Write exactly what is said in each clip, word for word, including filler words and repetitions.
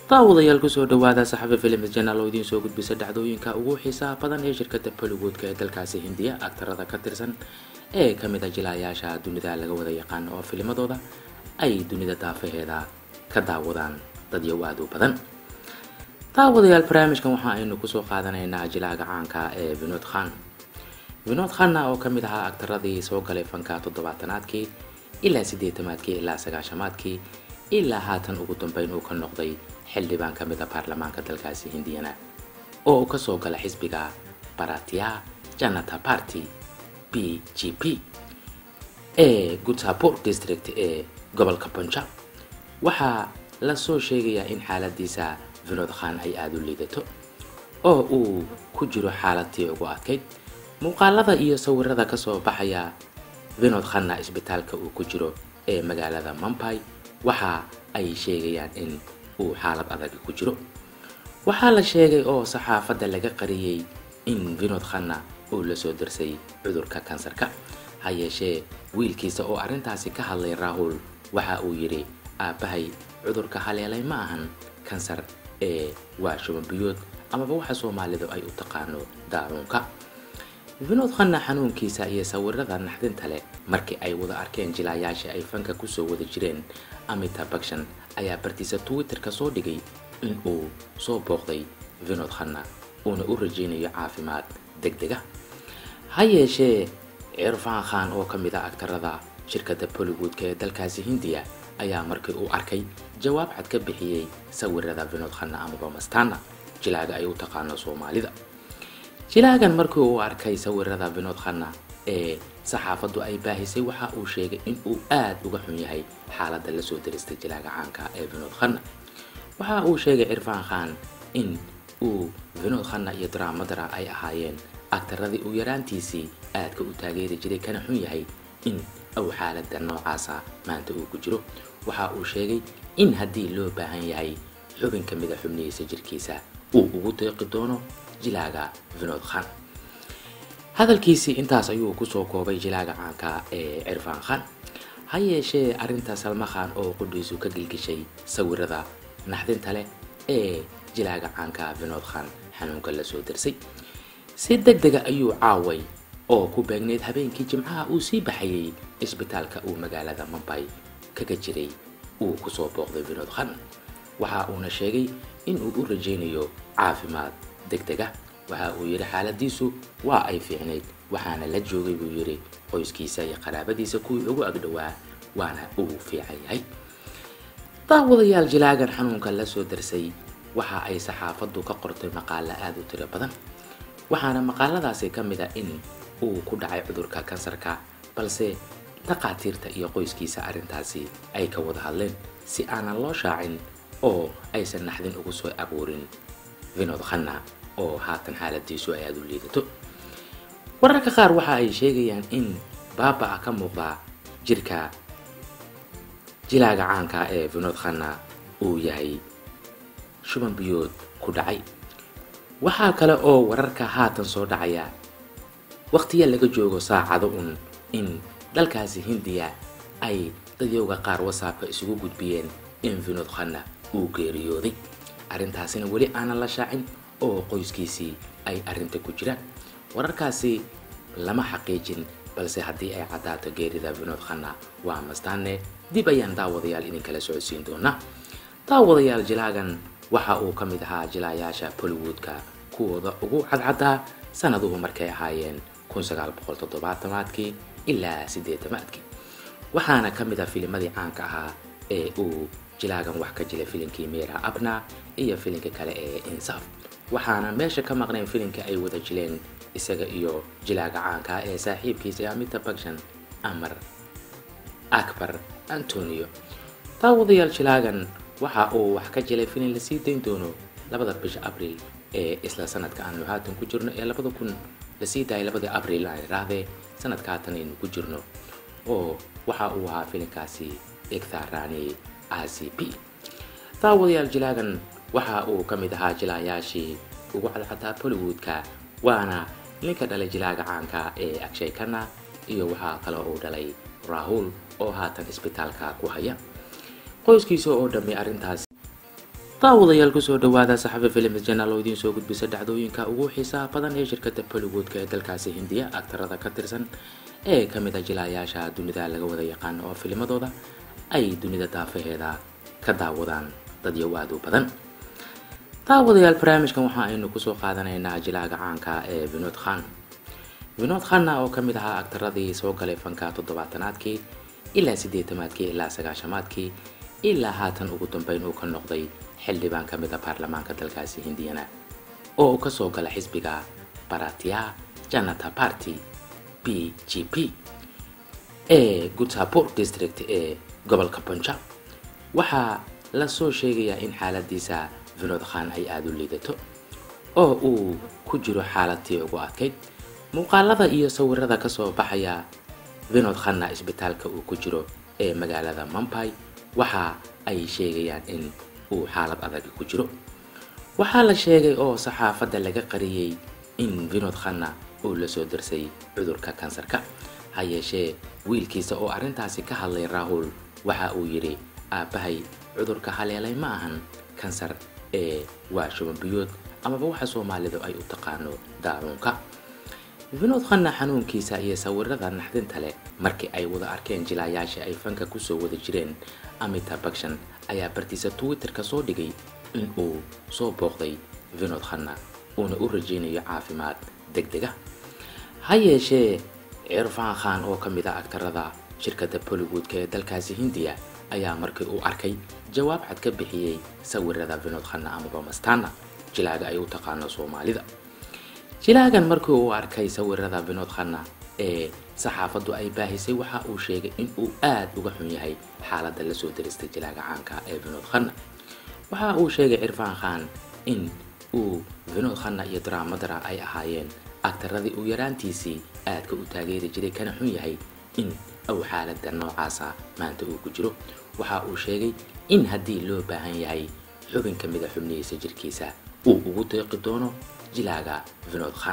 daawadayaal ku soo dhawaada saxafa film channel oo idin soo gudbisa dhacdooyinka ugu xiisaha badan ee shirkadda Bollywood ee dalkaasi Hindiya aktarada ka tirsan ee kamid ah jilayaasha dunida laga wada yaqaan oo filmadooda ay dunida daafaheeda ka daawadaan dad yawaad u badan. daawadayaal barnaamijkan waxa aynu ku soo qaadanaynaa jilaaga caanka ee Vinod Khan. Vinod Khan oo kamid ah aktaradii soo galay fanka toddobaatanaadkii ilaa siddeetanaadkii ilaa sagaashamaadkii ilaa haatan ugu dambeyn uu ka noqday xildhibaan ka mid ah baarlamaanka dalkaasi Hindiyana oo ka soo gala xisbiga Bharatiya Janata Party B J P ee Gurdaspur district ee gobolka Punjab. waxaa la soo sheegayaa in xaaladiisa Vinod Khan ay aad u liidato oo uu ku jiro xaaladii ugu adkayd. muuqaalada iyo sawirada ka soo baxaya Vinod Khan isbitaalka uu ku jiro ee magaalada Mumbai waxa ay sheegayaan in uu xaalad adag ku jiro. waxaa la sheegay oo saxaafadda laga qariyay in Vinod Khan uu la soo darsay cudurka kansarka. ha yeeshee wiilkiisa oo arintaasi ka hadlay Rahul waxa uu yiri aabahay cudurka haleelay ma ahan kansar ee waa shuban biyood amaba waxa Soomaalidu ay u taqaano daawunka. Vinod Khan xanuunkiisa iyo sawirada naxdinta leh markii ay wada arkeen jilayaasha ay fanka ku soo wada jireen Amitabh Bachchan ayaa bartiisa Twitter ka soo dhigay in uu soo booqday Vinod Khan uuna u rajeynayo caafimaad degdeg ah. ha yeeshee Irfan Khan oo kamid ah aktarada shirkadda Bollywood ee dalkaasi Hindiya ayaa markii uu arkay jawaab cad ka bixiyay sawirada Vinod Khan amaba Mastana jilaaga ay u taqaano Soomaalida. jilaagan markii uu arkay sawirada Vinod Khan ee saxaafaddu ay baahisay waxa uu sheegay in uu aad uga xun yahay xaaladda la soo diristay jilaaga caanka ee Vinod Khan. waxa uu sheegay Irfan Khan in uu Vinod Khan iyo draamadara ay ahaayeen aktaradii uu yaraantiisii aadka u taageeri jiray kana xun yahay in uu xaaladda noocaasa maanta uu ku jiro. waxa uu sheegay in haddii loo baahan yahay xubin ka mid ah xubnihiisa jirkiisa uu ugu deeqi doono jilaaga Vinod Khan. hadalkiisii intaas ayuu ku soo koobay jilaaga caanka ee Irfan Khan. ha yeeshee arinta Salma Khan oo qudhiisu ka gilgishay sawirada naxdinta leh ee jilaaga caanka Vinod Khan xanuunka la soo darsay si degdeg ayuu caaway oo ku beegneed habeenkii Jimcaha uu sii baxayay isbitaalka uu magaalada Mumbai kaga jiray uu ku soo booqday Vinod Khan. waxa uuna sheegay in uu u rajeynayo caafimaad degdeg ah. waxa uu yiri xaaladiisu waa ay fiicneyd waxaana la joogay buu yiri qoyskiisa iyo qaraabadiisa kuwii ugu agdhawaa waana uu fiican yahay. daawadayaal jilaagan xanuunka la soo darsay waxa ay saxaafaddu ka qortay maqaalo aad u tiro badan. waxaana maqaaladaasi ka mid ah in uu ku dhacay cudurka kansarka balse dhaqaatiirta iyo qoyskiisa arintaasi ay ka wada hadleen si aanan loo shaacin oo aysan naxdin ugu soo abuurin Vinod Khan oo haatan xaaladiisu ay aad u liidato. wararka qaar waxa ay sheegayaan in baaba ka muuqda jirka jilaaga caanka ee Vinod Khan uu yahay shuban biyood ku dhacay. waxa kale oo wararka haatan soo dhacaya waqtiga laga joogo saacado un in dalkaasi Hindiya ay dadyoga qaar WhatsApp isugu gudbiyeen in Vinod Khan uu geeriyooday. arintaasina wali aan la shaacin oo qoyskiisii ay arinta ku jiraan. wararkaasi lama xaqiijin balse haddii ay cadaato geerida Vinod Khan waa Mastane dib ayaan daawadayaal idin kala socodsiin doonaa. daawadayaal jilaagan waxa uu ka mid ahaa jilayaasha Bollywoodka kuwooda ugu cadcada sanaduhu markay ahaayeen kun sagaal boqol toddobaatanaadkii ilaa siddeetanaadkii. waxaana ka mid ah filmadii caanka ahaa ee uu jilaagan wax ka jilay filimkii Mera Apna iyo filimka kale ee Insaaf. waxaana meesha ka maqneen filimka ay wada jileen isaga iyo jilaaga caanka ee saaxiibkiisa Amitabh Bachchan Amar Akbar Antonio. daawadayaal jilaagan waxa uu wax ka jilay filim la sii dayn doono labada bisha Abriil ee isla sanadka aanu haatan ku jirno ee labada kun la sii daayay labada Abriil ay raahday sanadka haatan aynu ku jirno oo waxa uu ahaa filimkaasi Ektarani A C P. daawadayaal jilaagan waxa uu ka mid ahaa jilayaashii ugu cadcada Bollywoodka waana ninka dhalay jilaaga caanka ee Akshay Khanna iyo waxa kale oo dhalay Rahul oo haatan isbitaalka ku haya. qoyskiisa oo dhamay arintaas daawadayaal kusoo dhawaada saxafa films channel oo idiin soo gudbisa dhacdooyinka ugu xiisaha badan ee shirkadda Bollywood-ka ee dalkaasi Hindiya aktarada ka tirsan ee kamid ah jilayaasha dunida laga wada yaqaan oo filmadooda ay dunida daafaheeda ka daawadaan dad yawaad u badan. daawadayaal barnaamijkan waxa aynu kusoo qaadanaynaa jilaaga caanka ee Vinod Khan. Vinod Khan oo kamid ah aktaradii soo galay fanka toddobaatanaadkii ilaa siddeetanaadkii ilaa sagaashamaadkii ilaa haatan ugu dambeyn uu ka noqday xildhibaan ka mid ah baarlamaanka dalkaasi Hindiyana oo ka soo gala xisbiga Bharatiya Janata Party B J P ee Gurdaspur district ee gobolka Punjab. waxaa la soo sheegayaa in xaaladiisa Vinod Khan ay aad u liidato oo uu ku jiro xaaladii ugu adkayd. muuqaalada iyo sawirada ka soo baxaya Vinod Khan isbitaalka uu ku jiro ee magaalada Mumbai waxa ay sheegayaan in uu xaalad adag ku jiro. waxaa la sheegay oo saxaafadda laga qariyay in Vinod Khan uu la soo darsay cudurka kansarka. ha yeeshee wiilkiisa oo arrintaasi ka hadlay Rahul waxa uu yiri aabahay cudurka haleelay ma ahan kansar ee waa shuban biyood amaba waxa Soomaalidu ay u taqaano daacuunka. Vinod Khan xanuunkiisa iyo sawirada naxdinta leh markii ay wada arkeen jilayaasha ay fanka ku soo wada jireen Amitabh Bachchan ayaa bartiisa Twitter ka soo dhigay in uu soo booqday Vinod Khan uuna u rajeynayo caafimaad degdeg ah. ha yeeshee Irfan Khan oo kamid ah aktarada shirkadda Bollywood-ka ee dalkaasi Hindiya ayaa markii uu arkay jawaab cad ka bixiyay sawirada Vinod Khan amaba Mastana jilaaga ay u taqaano Soomaalida. jilaagan markii uu arkay sawirada Vinod Khan ee saxaafaddu ay baahisay waxa uu sheegay in uu aad uga xun yahay xaaladda la soo daristay jilaaga caanka ee Vinod Khan. waxa uu sheegay Irfan Khan in uu Vinod Khan iyo Daramadara ay ahaayeen aktaradii uu yaraantiisii aadka u taageeri jiray kana xun yahay in uu xaaladda noocaasa maanta uu ku jiro. waxa uu sheegay in haddii loo baahan yahay xubin ka mid ah xubnihiisa jirkiisa uu ugu deeqi doono jilaaga Vinod Khan.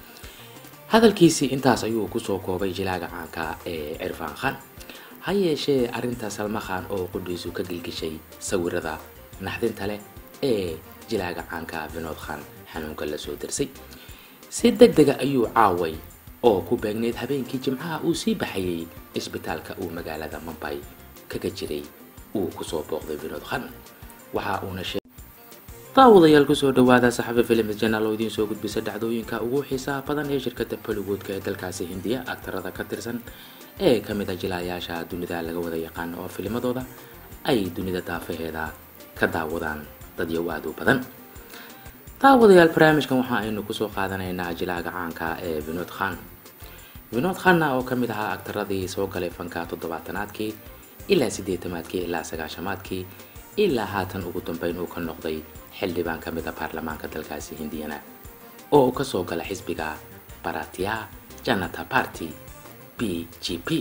hadalkiisii intaas ayuu ku soo koobay jilaaga caanka ee Irfan Khan. ha yeeshee arrinta Salma Khan oo qudhiisu ka gilgishay sawirada naxdinta leh ee jilaaga caanka Vinod Khan xanuunka la soo darsay si degdeg ah ayuu caaway oo ku beegneed habeenkii jimcaha uu sii baxayay isbitaalka uu magaalada Mumbai kaga jiray uu ku soo booqday Vinod Khan. waxa uuna daawadayaal kusoo dhawaada saxafa films channel oo idiin soo gudbisa dhacdooyinka ugu xiisaha badan ee shirkadda Bollywood-ka ee dalkaasi Hindiya aktarada ka tirsan ee kamid ah jilayaasha dunida laga wada yaqaan oo filmadooda ay dunida daafaheeda ka daawadaan dad yawaad u badan. daawadayaal barnaamijkan waxa aynu kusoo qaadanaynaa jilaaga caanka ee Vinod Khan. Vinod Khan oo kamid ah aktaradii soo galay fanka toddobaatanaadkii ilaa siddeetanaadkii ilaa sagaashamaadkii ilaa haatan ugu dambeyn uu ka noqday xildhibaan ka mid ah baarlamaanka dalkaasi Hindiyana oo ka soo gala xisbiga Bharatiya Janata Party B J P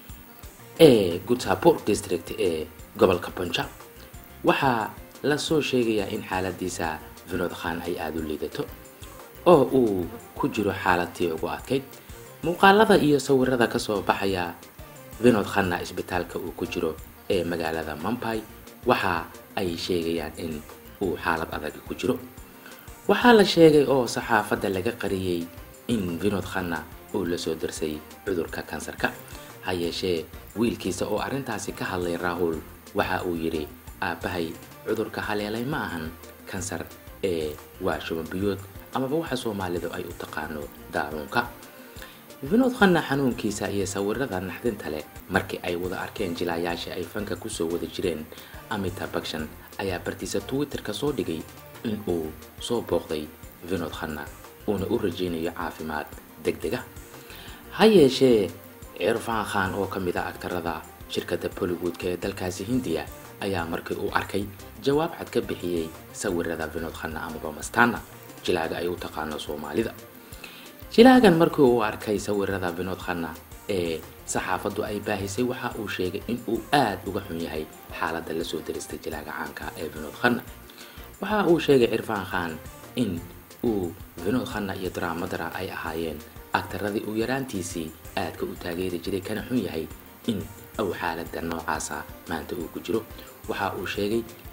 ee Gurdaspur district ee gobolka Punjab. waxaa la soo sheegayaa in xaaladiisa Vinod Khan ay aad u liidato oo uu ku jiro xaaladii ugu adkayd. muuqaalada iyo sawirada ka soo baxaya Vinod Khan isbitaalka uu ku jiro ee magaalada Mumbai waxa ay sheegayaan in uu xaalad adag ku jiro. waxaa la sheegay oo saxaafadda laga qariyay in Vinod Khan uu la soo darsay cudurka kansarka. ha yeeshee wiilkiisa oo arrintaasi ka hadlay Rahul waxa uu yiri aabahay cudurka haleelay ma ahan kansar ee waa shuban biyood amaba waxa Soomaalidu ay u taqaano daacuunka. Vinod Khan xanuunkiisa iyo sawirada naxdinta leh markii ay wada arkeen jilayaasha ay fanka ku soo wada jireen Amitabh Bachchan ayaa bartiisa Twitter ka soo dhigay in uu soo booqday Vinod Khan uuna u rajeynayo caafimaad degdeg ah. ha yeeshee Irfan Khan oo kamid ah aktarada shirkadda Bollywood-ka ee dalkaasi Hindiya ayaa markii uu arkay jawaab cad ka bixiyay sawirada Vinod Khan amaba Mastana jilaaga ay u taqaano Soomaalida. jilaagan markii uu arkay sawirada Vinod Khan ee saxaafaddu ay baahisay waxa uu sheegay in uu aad uga xun yahay xaaladda la soo daristay jilaaga caanka ee Vinod Khan. waxa uu sheegay Irfan Khan in uu Vinod Khan iyo Daramadara ay ahaayeen aktaradii uu yaraantiisii aadka u taageeri jiray kana xun yahay in uu xaaladda noocaasa maanta uu ku jiro. waxa uu sheegay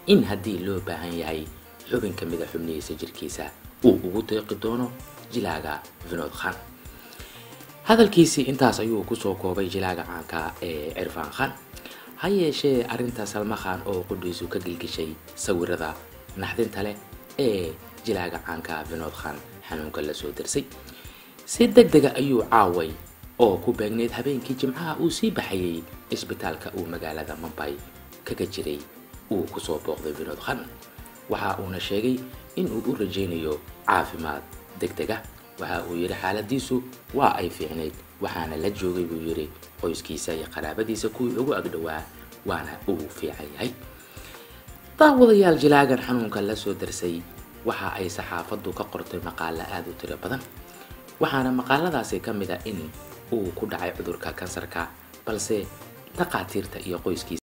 in haddii loo baahan yahay xubin ka mid a xubnihiisa jirkiisa uu ugu deeqi doono jilaaga Vinod Khan. hadalkiisii intaas ayuu kusoo koobay jilaaga caanka ee Irfan Khan. ha yeeshee arrinta Salma Khan oo qudhiisu ka gilgishay sawirada naxdinta leh ee jilaaga caanka Vinod Khan xanuunka la soo dirsay. si degdega ayuu caaway oo ku beegneed habeenkii jimcaha uu sii baxayay isbitaalka uu magaalada Mumbai kaga jiray uu kusoo booqday Vinod Khan. waxa uuna sheegay in uu u rajaynayo caafimaad degdega. waxa uu yiri xaaladiisu waa ay fiicneyd, waxaana la joogay buu yiri qoyskiisa iyo qaraabadiisa kuwii ugu agdhawaa, waana uu fiican yahay. daawadayaal, jilaagan xanuunka la soo darsay waxa ay saxaafaddu ka qortay maqaalo aad u tiro badan, waxaana maqaaladaasi ka mid ah in uu ku dhacay cudurka kansarka, balse dhaqaatiirta iyo qoyskiisa